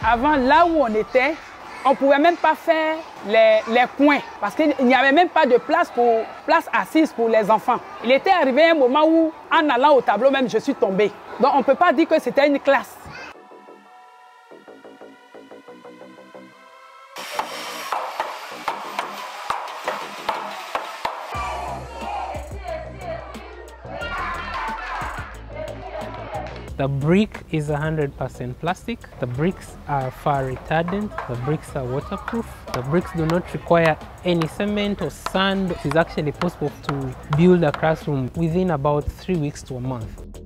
Avant, là où on était, on ne pouvait même pas faire les coins parce qu'il n'y avait même pas de place assise pour les enfants. Il était arrivé un moment où, en allant au tableau même, je suis tombée. Donc on ne peut pas dire que c'était une classe. The brick is 100% plastic. The bricks are fire retardant. The bricks are waterproof. The bricks do not require any cement or sand. It is actually possible to build a classroom within about 3 weeks to a month.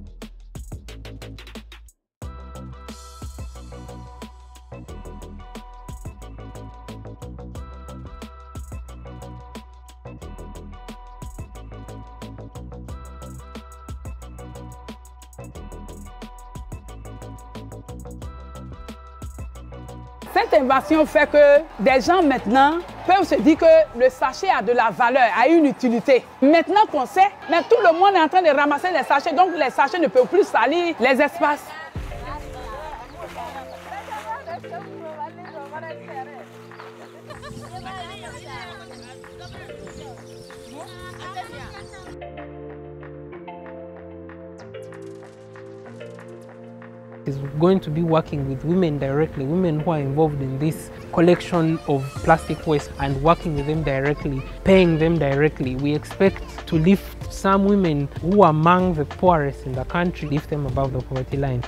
Cette invention fait que des gens maintenant peuvent se dire que le sachet a de la valeur, a une utilité. Maintenant qu'on sait, mais tout le monde est en train de ramasser les sachets, donc les sachets ne peuvent plus salir les espaces. Is going to be working with women directly, women who are involved in this collection of plastic waste and working with them directly, paying them directly. We expect to lift some women who are among the poorest in the country, lift them above the poverty line.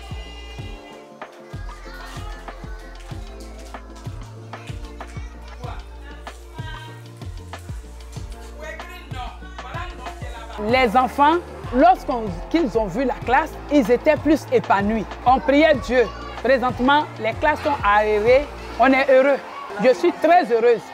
Les enfants, lorsqu'ils ont vu la classe, ils étaient plus épanouis. On priait Dieu. Présentement, les classes sont aérées. On est heureux. Je suis très heureuse.